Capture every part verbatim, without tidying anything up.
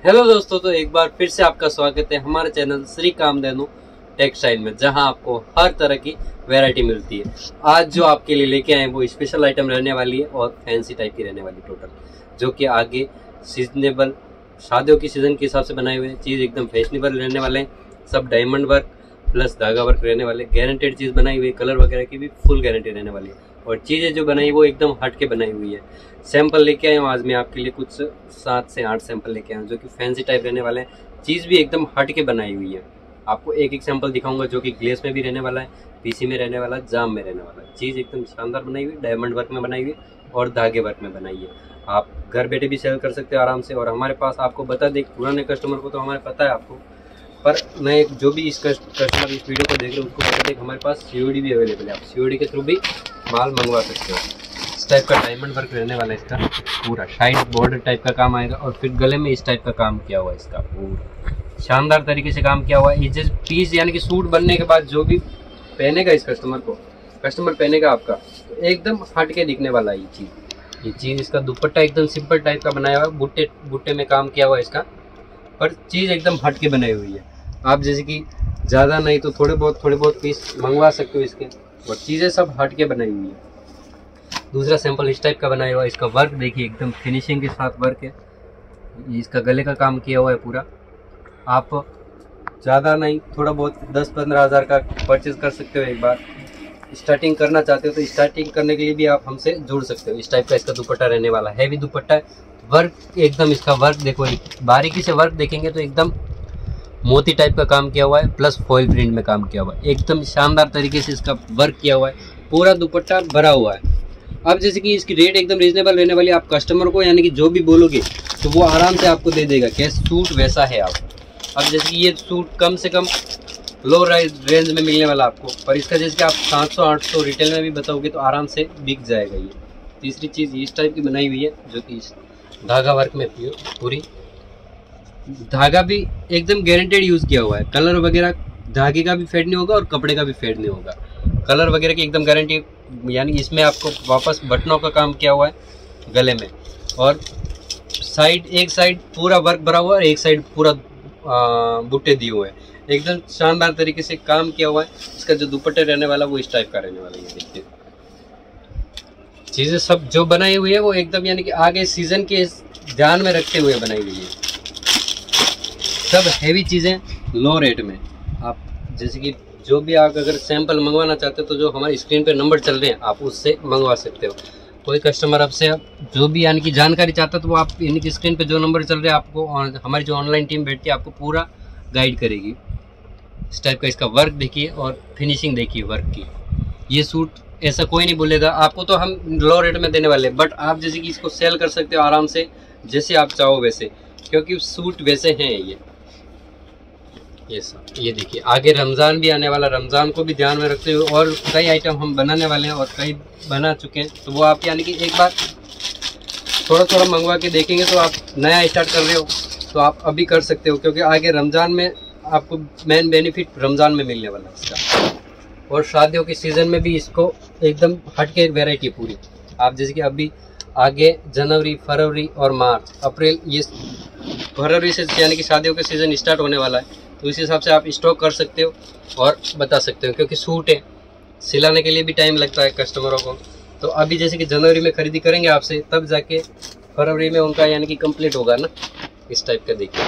Hello दोस्तों, तो एक बार फिर से आपका स्वागत है हमारे चैनल श्री कामधेनु टेक्सटाइल में, जहां आपको हर तरह की वैरायटी मिलती है। आज जो आपके लिए लेके आए हैं वो स्पेशल आइटम रहने वाली है और फैंसी टाइप की रहने वाली टोटल, जो कि आगे सीजनेबल शादियों की सीजन के हिसाब से बनाए हुए चीज़ एकदम फैशनेबल रहने वाले हैं। सब डायमंड वर्क प्लस धागा वर्क रहने वाले, गारंटेड चीज़ बनाई हुई है। कलर वगैरह की भी फुल गारंटी रहने वाली है और चीज़ें जो बनाई वो एकदम हट के बनाई हुई है। सैंपल लेके आए हूँ आज मैं आपके लिए, कुछ सात से आठ सैंपल लेके आए हूँ जो कि फैंसी टाइप रहने वाले हैं। चीज़ भी एकदम हट के बनाई हुई है। आपको एक एक सैंपल दिखाऊंगा जो कि ग्लेस में भी रहने वाला है, पीसी में रहने वाला है, जाम में रहने वाला है। चीज़ एकदम शानदार बनाई हुई, डायमंड वर्क में बनाई हुई और धागे वर्क में बनाई है। आप घर बैठे भी सेल कर सकते हो आराम से। और हमारे पास आपको बता दें, पुराने कस्टमर को तो हमारे पता है आपको, पर मैं जो भी इस कस्टमर इस वीडियो को देख रहे हो उसको बता दें हमारे पास सीओडी भी अवेलेबल है। आप सीओडी के थ्रू भी माल मंगवा सकते हो। इस टाइप का डायमंड वर्क रहने वाला है इसका पूरा, साइड बॉर्डर टाइप का काम आएगा और फिर गले में इस टाइप का काम किया हुआ है। इसका पूरा शानदार तरीके से काम किया हुआ है। ये पीस यानी कि सूट बनने के बाद जो भी पहनेगा इस कस्टमर को, कस्टमर पहनेगा आपका, तो एकदम हट के दिखने वाला है ये चीज़। ये चीज़ इसका दुपट्टा एकदम सिंपल टाइप का बनाया हुआ है, बुट्टे बुट्टे में काम किया हुआ है इसका, पर चीज़ एकदम हट के बनाई हुई है। आप जैसे कि ज़्यादा नहीं तो थोड़े बहुत थोड़े बहुत पीस मंगवा सकते हो इसके, और चीज़ें सब हट के बनाई हुई है। दूसरा सैंपल इस टाइप का बनाया हुआ है। इसका वर्क देखिए, एकदम फिनिशिंग के साथ वर्क है। इसका गले का काम किया हुआ है पूरा। आप ज़्यादा नहीं थोड़ा बहुत दस पंद्रह हज़ार का परचेज कर सकते हो एक बार। स्टार्टिंग करना चाहते हो तो स्टार्टिंग करने के लिए भी आप हमसे जुड़ सकते हो। इस टाइप का इसका दुपट्टा रहने वाला है, हैवी दुपट्टा है। वर्क एकदम इसका वर्क देखो, बारीकी से वर्क देखेंगे तो एकदम मोती टाइप का काम किया हुआ है, प्लस फॉइल प्रिंट में काम किया हुआ है। एकदम शानदार तरीके से इसका वर्क किया हुआ है, पूरा दुपट्टा भरा हुआ है। अब जैसे कि इसकी रेट एकदम रीजनेबल रहने वाली है। आप कस्टमर को यानी कि जो भी बोलोगे तो वो आराम से आपको दे देगा, कैसे सूट वैसा है आप। अब जैसे कि ये सूट कम से कम लो रेंज में मिलने वाला आपको, पर इसका जैसे कि आप सात सौ आठ सौ रिटेल में भी बताओगे तो आराम से बिक जाएगा ये। तीसरी चीज़ इस टाइप की बनाई हुई है जो कि धागा वर्क में पूरी, धागा भी एकदम गारंटेड यूज़ किया हुआ है। कलर वगैरह धागे का भी फेड नहीं होगा और कपड़े का भी फेड नहीं होगा। कलर वगैरह की एकदम गारंटी, यानी इसमें आपको वापस बटनों का काम किया हुआ है गले में, और साइड एक साइड पूरा वर्क भरा हुआ है और एक साइड पूरा बुट्टे दिए हुए हैं। एकदम शानदार तरीके से काम किया हुआ है। इसका जो दुपट्टे रहने वाला वो इस टाइप का रहने वाला है। देखिए चीज़ें सब जो बनाई हुई है वो एकदम यानी कि आगे सीजन के ध्यान में रखते हुए बनाई हुई है। सब हैवी चीज़ें लो रेट में। आप जैसे कि जो भी आप अगर सैंपल मंगवाना चाहते हो तो जो हमारे स्क्रीन पे नंबर चल रहे हैं आप उससे मंगवा सकते हो। कोई कस्टमर आपसे जो भी यानी कि जानकारी चाहता है तो वो आप यानी कि स्क्रीन पे जो नंबर चल रहे हैं आपको, हमारी जो ऑनलाइन टीम बैठती है आपको पूरा गाइड करेगी। इस टाइप का इसका वर्क देखिए और फिनिशिंग देखिए वर्क की। ये सूट ऐसा कोई नहीं बोलेगा आपको, तो हम लो रेट में देने वाले हैं, बट आप जैसे कि इसको सेल कर सकते हो आराम से जैसे आप चाहो वैसे, क्योंकि सूट वैसे हैं ये। ये सब ये देखिए, आगे रमज़ान भी आने वाला, रमज़ान को भी ध्यान में रखते हुए और कई आइटम हम बनाने वाले हैं और कई बना चुके हैं। तो वो आप यानी कि एक बार थोड़ा थोड़ा मंगवा के देखेंगे तो आप नया स्टार्ट कर रहे हो तो आप अभी कर सकते हो, क्योंकि आगे रमज़ान में आपको मेन बेनिफिट रमज़ान में मिलने वाला है इसका। और शादियों के सीज़न में भी इसको एकदम हटके वैरायटी पूरी। आप जैसे कि अभी आगे जनवरी फरवरी और मार्च अप्रैल, ये फरवरी से यानी कि शादियों के सीज़न स्टार्ट होने वाला है, तो इस हिसाब से आप स्टॉक कर सकते हो और बता सकते हो, क्योंकि सूट है सिलाने के लिए भी टाइम लगता है कस्टमरों को। तो अभी जैसे कि जनवरी में खरीदी करेंगे आपसे, तब जाके फरवरी में उनका यानी कि कंप्लीट होगा ना। इस टाइप का देखिए,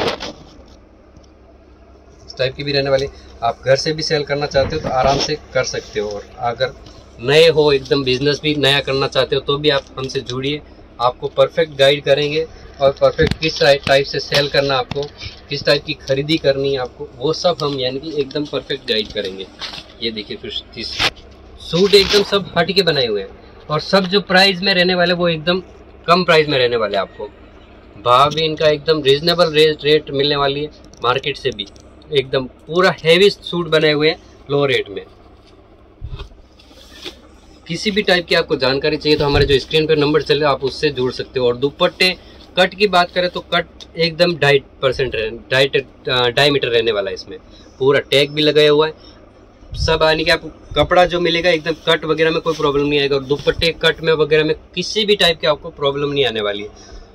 इस टाइप की भी रहने वाली। आप घर से भी सेल करना चाहते हो तो आराम से कर सकते हो। और अगर नए हो, एकदम बिजनेस भी नया करना चाहते हो तो भी आप हमसे जुड़िए, आपको परफेक्ट गाइड करेंगे और परफेक्ट किस टाइप से सेल करना, आपको किस टाइप की खरीदी करनी है आपको, वो सब हम यानी कि एकदम परफेक्ट गाइड करेंगे। ये देखिए कुछ सूट एकदम सब हट के बनाए हुए हैं और सब जो प्राइस में रहने वाले वो एकदम कम प्राइस में रहने वाले। आपको भाव भी इनका एकदम रीजनेबल रेट रेट मिलने वाली है, मार्केट से भी एकदम पूरा हैवी सूट बनाए हुए हैं लो रेट में। किसी भी टाइप की आपको जानकारी चाहिए तो हमारे जो स्क्रीन पर नंबर चले आप उससे जुड़ सकते हो। और दुपट्टे कट की बात करें तो कट एकदम ढाई परसेंट ढाई ढाई मीटर रहने वाला है। इसमें पूरा टैग भी लगाया हुआ है सब, यानी कि आपको कपड़ा जो मिलेगा एकदम कट वगैरह में कोई प्रॉब्लम नहीं आएगा। और दुपट्टे कट में वगैरह में किसी भी टाइप की आपको प्रॉब्लम नहीं आने वाली है।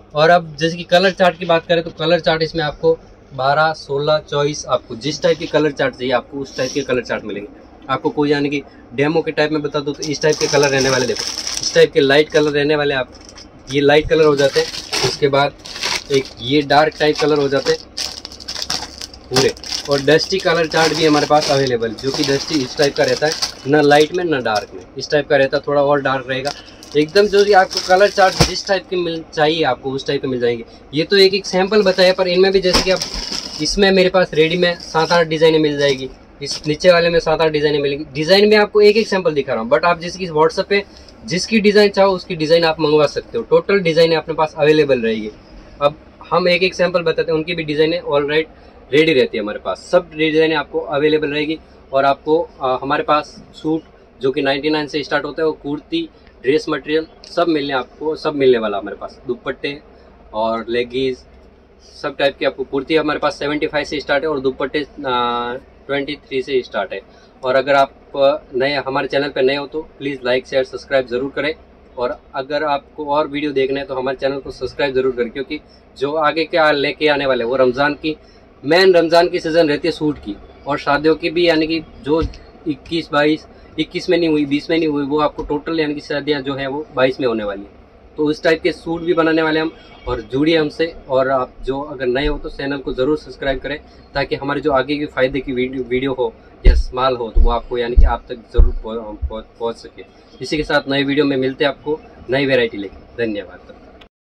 और अब जैसे कि कलर चार्ट की बात करें तो कलर चार्ट इसमें आपको बारह, सोलह, चौबीस, आपको जिस टाइप के कलर चार्ट चाहिए आपको उस टाइप के कलर चार्ट मिलेंगे। आपको कोई यानी कि डेमो के टाइप में बता दूँ तो इस टाइप के कलर रहने वाले, देखो इस टाइप के लाइट कलर रहने वाले, आप ये लाइट कलर हो जाते हैं। उसके बाद एक ये डार्क टाइप कलर हो जाते हैं पूरे, और डस्टी कलर चार्ट भी हमारे पास अवेलेबल, जो कि डस्टी इस टाइप का रहता है, ना लाइट में ना डार्क में, इस टाइप का रहता है, थोड़ा और डार्क रहेगा एकदम। जो कि आपको कलर चार्ट जिस टाइप के मिल चाहिए आपको उस टाइप के मिल जाएंगे। ये तो एक एक सैंपल बताया, पर इनमें भी जैसे कि आप इसमें मेरे पास रेडी में सात आठ डिज़ाइनें मिल जाएगी, इस नीचे वाले में सात आठ डिज़ाइनें मिलेगी। डिज़ाइन में आपको एक एक सैंपल दिखा रहा हूँ, बट आप जिसकी व्हाट्सएप पे जिसकी डिज़ाइन चाहो उसकी डिज़ाइन आप मंगवा सकते हो। टोटल डिज़ाइनें अपने पास अवेलेबल रहेगी। अब हम एक एक सैंपल बताते हैं, उनकी भी डिज़ाइनें ऑलराइट रेडी रहती है हमारे पास, सब डिज़ाइनें आपको अवेलेबल रहेगी। और आपको आ, हमारे पास सूट जो कि निन्यानवे से स्टार्ट होता है, वो कुर्ती, ड्रेस मटेरियल सब मिलने आपको सब मिलने वाला हमारे पास, दुपट्टे और लेगीज सब टाइप की आपको। कुर्ती हमारे पास पचहत्तर से स्टार्ट है और दुपट्टे तेईस से स्टार्ट है। और अगर आप नए हमारे चैनल पर नए हो तो प्लीज़ लाइक शेयर सब्सक्राइब ज़रूर करें। और अगर आपको और वीडियो देखना है तो हमारे चैनल को सब्सक्राइब ज़रूर करें, क्योंकि जो आगे क्या लेके आने वाले वो रमज़ान की मेन रमज़ान की सीज़न रहती है सूट की, और शादियों की भी, यानी कि जो इक्कीस बाईस इक्कीस में नहीं हुई, बीस में नहीं हुई, वो आपको टोटल यानी कि शादियाँ जो है वो बाईस में होने वाली है। तो उस टाइप के सूट भी बनाने वाले हम, और जुड़िए हमसे। और आप जो अगर नए हो तो चैनल को ज़रूर सब्सक्राइब करें, ताकि हमारे जो आगे की फ़ायदे की वीडियो वीडियो हो या माल हो तो वो आपको यानी कि आप तक ज़रूर पहुँच सके। इसी के साथ नए वीडियो में मिलते हैं आपको नई वेराइटी लेके। धन्यवाद।